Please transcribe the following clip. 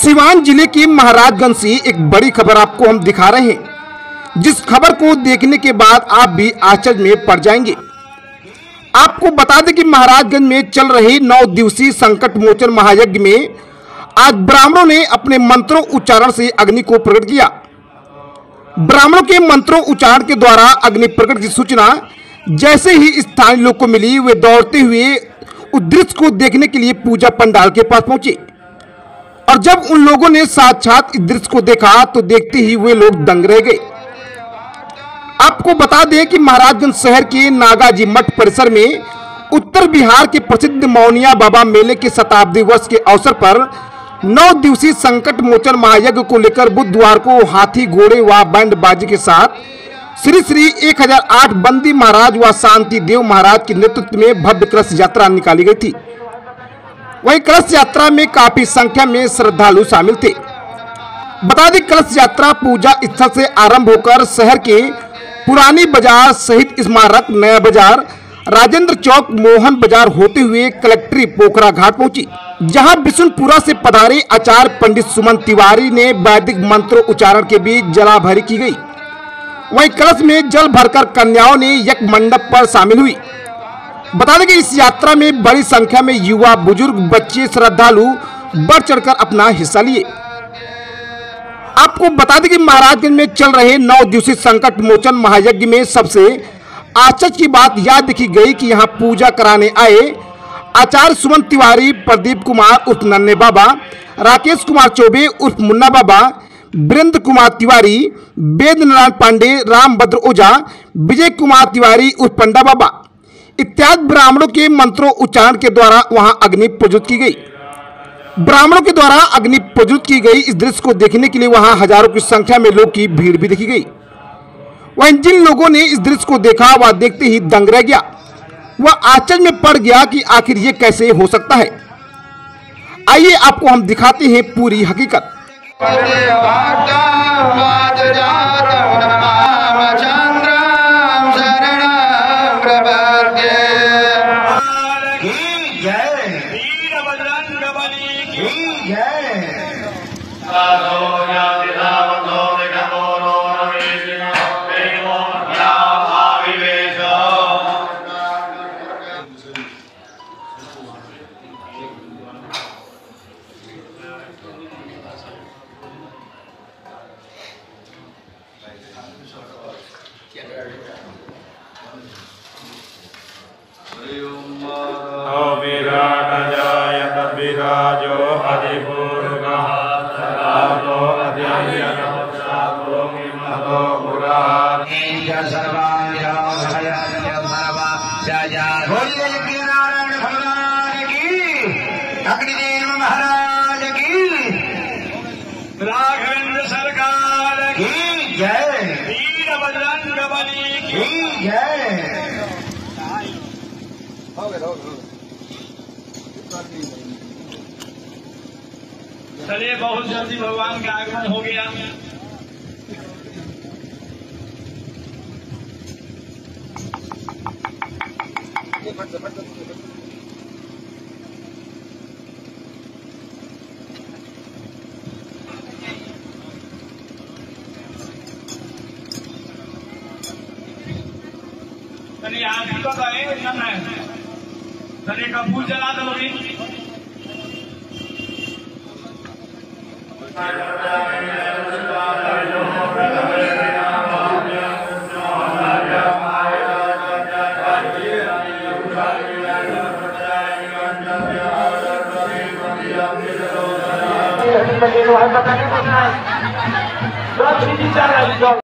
सिवान जिले के महाराजगंज से एक बड़ी खबर आपको हम दिखा रहे हैं, जिस खबर को देखने के बाद आप भी आश्चर्य में पड़ जाएंगे। आपको बता दें कि महाराजगंज में चल रहे 9 दिवसीय संकट मोचन महायज्ञ में आज ब्राह्मणों ने अपने मंत्रों उच्चारण से अग्नि को प्रकट किया। ब्राह्मणों के मंत्रों उच्चारण के द्वारा अग्नि प्रकट की सूचना जैसे ही स्थानीय लोग को मिली, वे दौड़ते हुए उस दृश्य को देखने के लिए पूजा पंडाल के पास पहुंचे। और जब उन लोगों ने साक्षात इस दृश्य को देखा तो देखते ही वे लोग दंग रह गए। आपको बता दें कि महाराजगंज शहर के नागाजी मठ परिसर में उत्तर बिहार के प्रसिद्ध मौनिया बाबा मेले के शताब्दी वर्ष के अवसर पर 9 दिवसीय संकट मोचन महायज्ञ को लेकर बुधवार को हाथी घोड़े व बैंड बाजी के साथ श्री श्री 1008 बंदी महाराज व शांति देव महाराज के नेतृत्व में भव्य कलश यात्रा निकाली गई थी। वहीं कलश यात्रा में काफी संख्या में श्रद्धालु शामिल थे। बता दें, कलश यात्रा पूजा स्थल से आरंभ होकर शहर के पुरानी बाजार सहित स्मारक, नया बाजार, राजेंद्र चौक, मोहन बाजार होते हुए कलेक्ट्री पोखरा घाट पहुंची, जहां बिशुनपुरा से पधारे आचार्य पंडित सुमन तिवारी ने वैदिक मंत्रों उच्चारण के बीच जलाभरी की गई। वहीं कलश में जल भरकर कन्याओं ने यज्ञ मंडप पर शामिल हुई। बता दें कि इस यात्रा में बड़ी संख्या में युवा, बुजुर्ग, बच्चे, श्रद्धालु बढ़ चढ़कर अपना हिस्सा लिए। आपको बता दें कि महाराजगंज में चल रहे 9 दिवसीय संकट मोचन महायज्ञ में सबसे आश्चर्य की बात यह देखी गई कि यहाँ पूजा कराने आए आचार्य सुमन तिवारी, प्रदीप कुमार उर्फ नन्हे बाबा, राकेश कुमार चौबे उर्फ मुन्ना बाबा, वीरेंद्र कुमार तिवारी, वेद नारायण पांडे, रामभद्र ओझा, विजय कुमार तिवारी उर्फ पंडा बाबा इत्यादि ब्राह्मणों के मंत्रों उच्चारण के द्वारा वहां अग्नि प्रज्वलित की गई। ब्राह्मणों के द्वारा अग्नि प्रज्वलित की गई इस दृश्य को देखने के लिए वहां हजारों की संख्या में लोग की भीड़ भी देखी गई। वहीं जिन लोगों ने इस दृश्य को देखा वह देखते ही दंग रह गया। वह आश्चर्य में पड़ गया कि आखिर ये कैसे हो सकता है। आइए आपको हम दिखाते हैं पूरी हकीकत। विराजो हरिपूर्वः सदातो अध्ययनो मिमतो मुरारी नारायण भगवान की, अग्निदेव महाराज की, राघवेंद्र सरकार की जय, वीर बजरंग बली की जय। चलिए, बहुत जल्दी भगवान का आगमन हो गया। चलिए, आप भी बताएं ना है, चलिए कपूर जला दोगे।